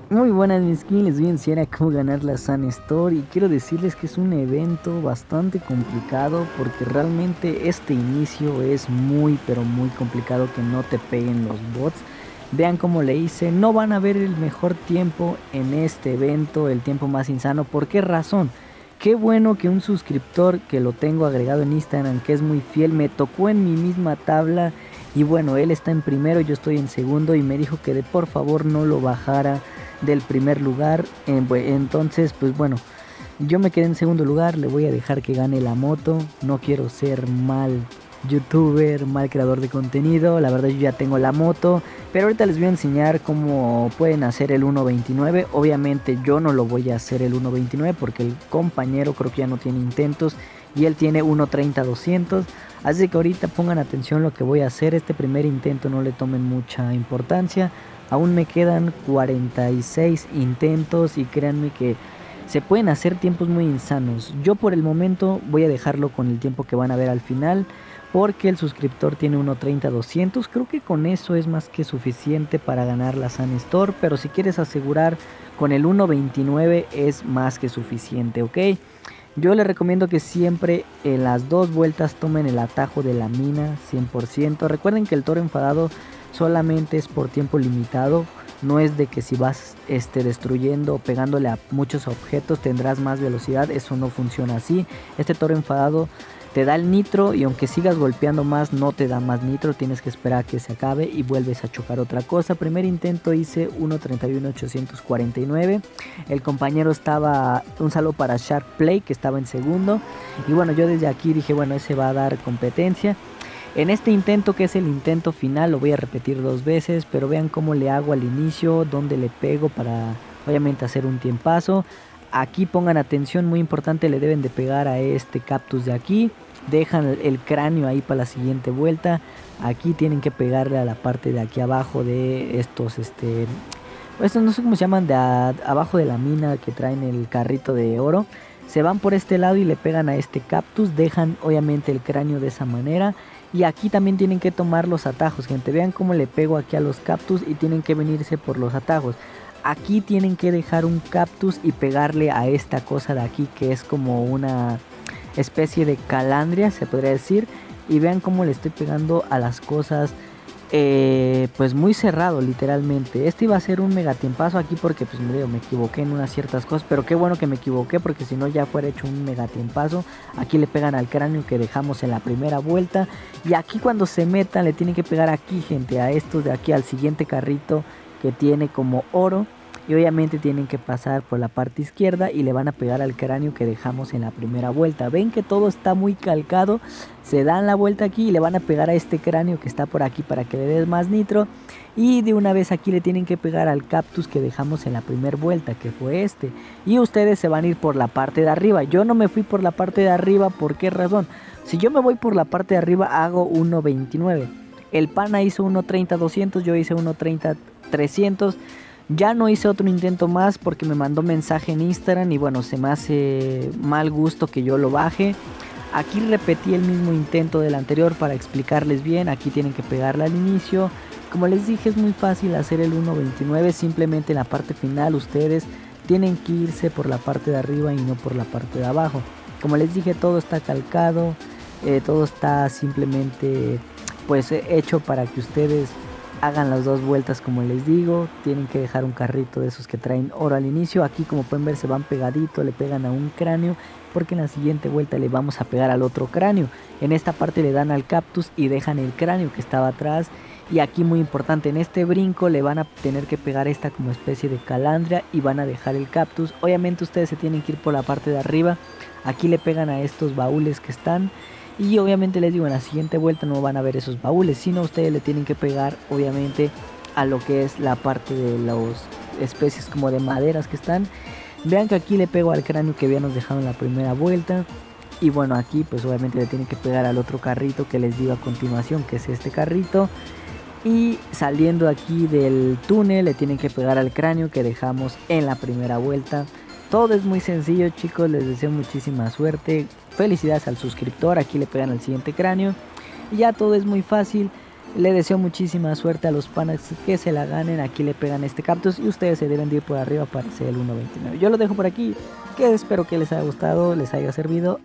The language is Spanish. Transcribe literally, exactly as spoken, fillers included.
Muy buenas mis skins, les voy a enseñar a cómo ganar la Sun Store y quiero decirles que es un evento bastante complicado porque realmente este inicio es muy pero muy complicado que no te peguen los bots. Vean cómo le hice, no van a ver el mejor tiempo en este evento, el tiempo más insano. ¿Por qué razón? Qué bueno que un suscriptor que lo tengo agregado en Instagram, que es muy fiel, me tocó en mi misma tabla y bueno, él está en primero, yo estoy en segundo y me dijo que de por favor no lo bajara del primer lugar. Entonces pues bueno, yo me quedé en segundo lugar, le voy a dejar que gane la moto. No quiero ser mal youtuber, mal creador de contenido, la verdad yo ya tengo la moto, pero ahorita les voy a enseñar cómo pueden hacer el uno veintinueve. Obviamente yo no lo voy a hacer el uno veintinueve porque el compañero creo que ya no tiene intentos y él tiene uno treinta doscientos. Así que ahorita pongan atención lo que voy a hacer. Este primer intento no le tomen mucha importancia. Aún me quedan cuarenta y seis intentos y créanme que se pueden hacer tiempos muy insanos. Yo por el momento voy a dejarlo con el tiempo que van a ver al final, porque el suscriptor tiene uno treinta doscientos. Creo que con eso es más que suficiente para ganar la Sun Store, pero si quieres asegurar con el uno veintinueve es más que suficiente, ¿ok? Yo les recomiendo que siempre en las dos vueltas tomen el atajo de la mina cien por ciento. Recuerden que el toro enfadado solamente es por tiempo limitado. No es de que si vas este, destruyendo o pegándole a muchos objetos tendrás más velocidad. Eso no funciona así. Este toro enfadado te da el nitro y aunque sigas golpeando más no te da más nitro. Tienes que esperar a que se acabe y vuelves a chocar otra cosa. Primer intento hice uno treinta y uno ochocientos cuarenta y nueve. El compañero estaba, un saludo para Shark Play que estaba en segundo. Y bueno, yo desde aquí dije, bueno, ese va a dar competencia. En este intento, que es el intento final, lo voy a repetir dos veces, pero vean cómo le hago al inicio, dónde le pego para obviamente hacer un tiempazo. Aquí pongan atención, muy importante, le deben de pegar a este cactus de aquí. Dejan el cráneo ahí para la siguiente vuelta. Aquí tienen que pegarle a la parte de aquí abajo de estos, este... estos no sé cómo se llaman, de a, abajo de la mina que traen el carrito de oro. Se van por este lado y le pegan a este cactus, dejan obviamente el cráneo de esa manera. Y aquí también tienen que tomar los atajos, gente. Vean cómo le pego aquí a los cactus y tienen que venirse por los atajos. Aquí tienen que dejar un cactus y pegarle a esta cosa de aquí que es como una especie de calandria, se podría decir. Y vean cómo le estoy pegando a las cosas. Eh, pues muy cerrado literalmente. Este iba a ser un mega tiempazo aquí porque pues me, digo, me equivoqué en unas ciertas cosas, pero qué bueno que me equivoqué porque si no ya fuera hecho un mega tiempazo. Aquí le pegan al cráneo que dejamos en la primera vuelta y aquí cuando se metan le tienen que pegar aquí, gente, a estos de aquí, al siguiente carrito que tiene como oro. Y obviamente tienen que pasar por la parte izquierda y le van a pegar al cráneo que dejamos en la primera vuelta. Ven que todo está muy calcado. Se dan la vuelta aquí y le van a pegar a este cráneo que está por aquí para que le des más nitro. Y de una vez aquí le tienen que pegar al cactus que dejamos en la primera vuelta, que fue este. Y ustedes se van a ir por la parte de arriba. Yo no me fui por la parte de arriba, ¿por qué razón? Si yo me voy por la parte de arriba hago uno veintinueve. El pana hizo uno treinta doscientos, yo hice uno treinta trescientos. Ya no hice otro intento más porque me mandó mensaje en Instagram y bueno, se me hace mal gusto que yo lo baje. Aquí repetí el mismo intento del anterior para explicarles bien. Aquí tienen que pegarle al inicio. Como les dije, es muy fácil hacer el uno veintinueve. Simplemente en la parte final ustedes tienen que irse por la parte de arriba y no por la parte de abajo. Como les dije, todo está calcado. Eh, todo está simplemente pues hecho para que ustedes hagan las dos vueltas como les digo. Tienen que dejar un carrito de esos que traen oro al inicio. Aquí como pueden ver se van pegadito, le pegan a un cráneo porque en la siguiente vuelta le vamos a pegar al otro cráneo. En esta parte le dan al cactus y dejan el cráneo que estaba atrás. Y aquí muy importante, en este brinco le van a tener que pegar esta como especie de calandria y van a dejar el cactus. Obviamente ustedes se tienen que ir por la parte de arriba. Aquí le pegan a estos baúles que están. Y obviamente les digo, en la siguiente vuelta no van a ver esos baúles, sino ustedes le tienen que pegar obviamente a lo que es la parte de las especies como de maderas que están. Vean que aquí le pego al cráneo que habíamos dejado en la primera vuelta. Y bueno, aquí pues obviamente le tienen que pegar al otro carrito que les digo a continuación, que es este carrito. Y saliendo aquí del túnel le tienen que pegar al cráneo que dejamos en la primera vuelta. Todo es muy sencillo, chicos, les deseo muchísima suerte. Felicidades al suscriptor, aquí le pegan al siguiente cráneo. Y ya todo es muy fácil. Le deseo muchísima suerte a los panas que se la ganen. Aquí le pegan este cactus y ustedes se deben de ir por arriba para hacer el uno veintinueve. Yo lo dejo por aquí, que espero que les haya gustado, les haya servido.